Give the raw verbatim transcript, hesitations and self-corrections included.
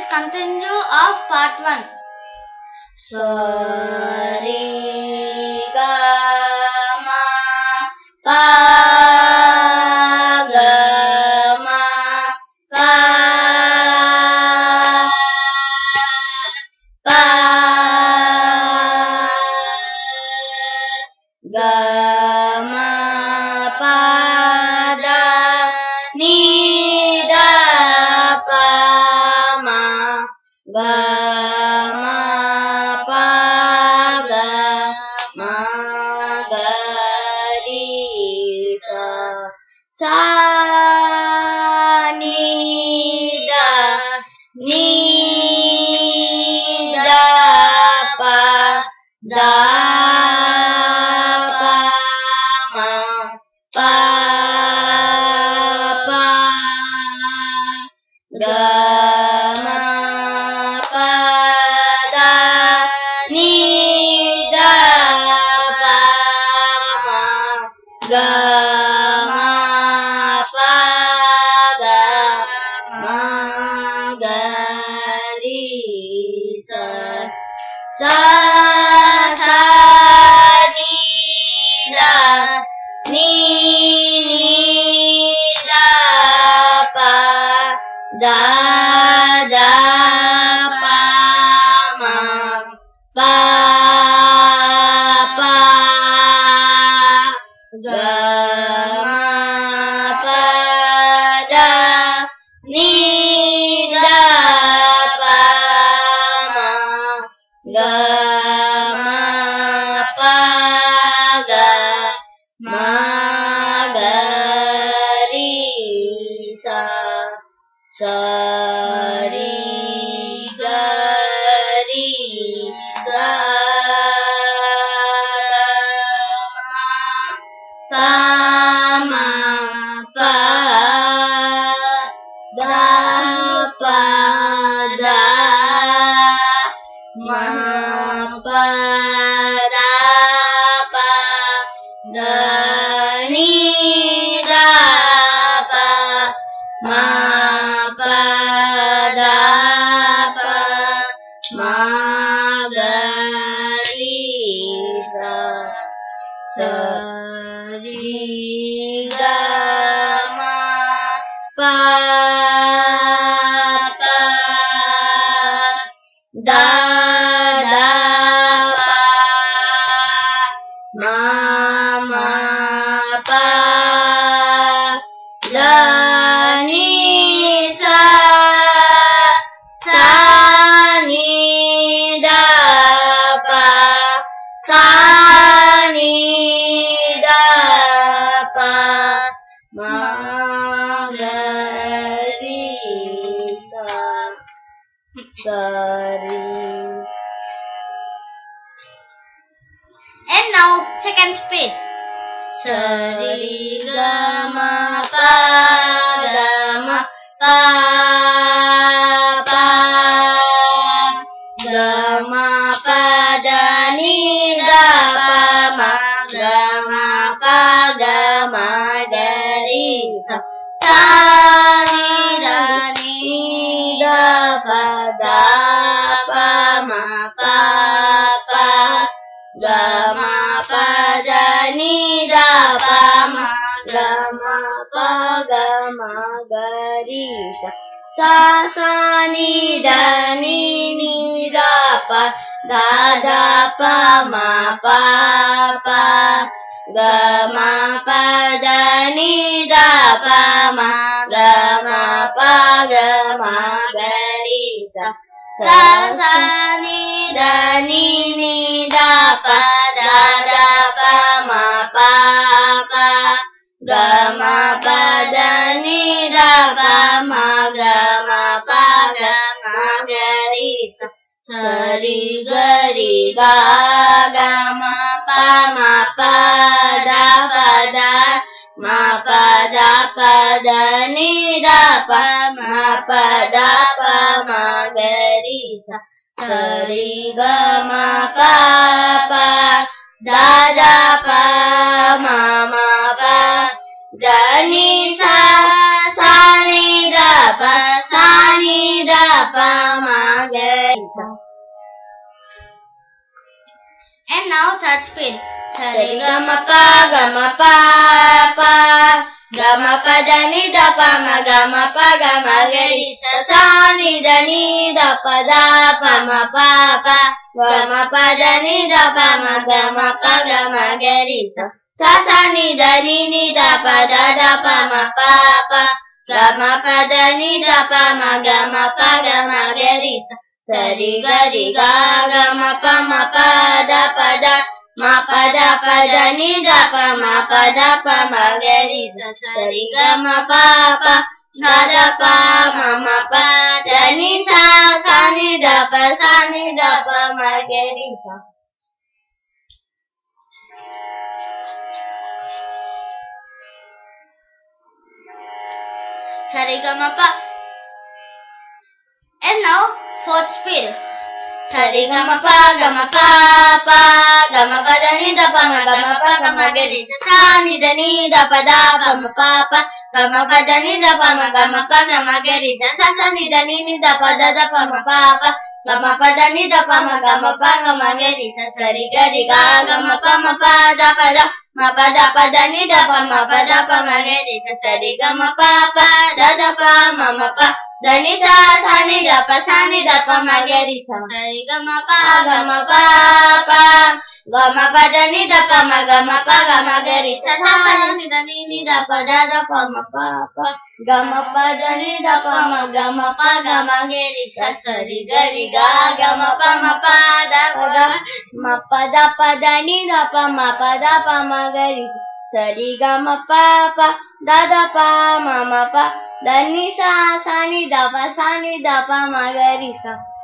continue of part one. Sa re ga ma pa ga ma pa pa ga ma pa da ni da pa ma ga ma pa ga ma ga ri sa sa ni da ni da pa da pa ma pa pa ga ma pa da ni da pa ma ga ma pa ga ma ga ri sa sa sa ni da ni ni da pa da da pa ma pa pa ga ma pa da ni da pa ma ga ma pa ga ma ga ri sa sa ri ga ri ga pa ma pa da pa da ma pa da pa da ni da pa ma pa da pa ma ga ri sa sa ri ga ma pa pa da da pa ma ma pa da ni sa sa ni da pa sa ni da pa ma ga ri sa sa ri. And now second speed. Sa ri ga ma pa ga ma pa pa ga ma pa da ni da pa ma ga ma pa ga ma ga ri sa sa ni da ni da pa da pa ma pa pa ga ma pa da ni da pa ma ga ma pa ga ma ga ri sa sa sa ni da ni ni da pa da da pa ma pa pa ga ma pa da ni da pa ma ga ma pa ga ma ga ri sa sa sa ni da ni ni da pa da da pa ma pa pa ga ma pa da ni da pa ma ga ma pa ga ma ga ri sa sa ri ga ri ga ga ma pa ma pa da pa da ma pa da pa da ni da pa ma pa da pa ma ga ri sa sa ri ga ma pa pa da da pa ma ma pa da ni sa sa ni da pa sa ni da pa ma And now third speed. Sari ga ma pa ga ma pa pa ga ma pa da ni da pa ma ga ma pa ga ma ga ri sa sa ni da ni da pa da pa ma pa pa ga ma pa da ni da pa ma ga ma pa ga ma ga ri sa sa sa ni da ni ni da pa da da pa ma pa pa ga ma pa da ni da pa ma ga ma pa ga ma ga ri sa sa ri ga ri ga ga ma pa ma pa da pa da ma pa da pa da ni da pa ma pa da pa ma ga ri sa sa ri ga ma pa pa da da pa ma ma pa da ni sa sa ni da pa sa ni da pa ma ga ri sa. Sarigama-pa. And now fourth speed. Sarigama-pa, gama-pa, pa, gama-pa da ni da pa ma gama-pa gama ga ri sa sa ni da ni da pa da pa ma pa pa gama-pa da ni da pa ma gama-pa gama ga ri sa sa sa ni da ni ni da pa da da pa ma pa pa gama-pa da ni da pa ma gama-pa gama ga ri sa sa ri ga ri ga gama-pa ma pa da pa da ma pa da pa da ni da pa ma pa da pa ma ga ri sa sa ri ga ma pa pa da da pa ma ma pa da ni sa sa ni da pa sa ni da pa ma ga ri sa sa ri ga ma pa ga ma pa pa ga ma pa da ni da pa ma ga ma pa ga ma ga ri sa sa sa ni da ni ni da pa da da pa ma pa pa ga ma pa da ni da pa ma ga ma pa ga ma ga ri sa sa ri ga ri ga ga ma pa ma pa da pa ma pa da pa da ni da pa ma pa da pa ma ga ri sa ri ga ma pa pa da da pa ma ma pa da ni sa sa ni da pa sa ni da pa ma ga ri sa.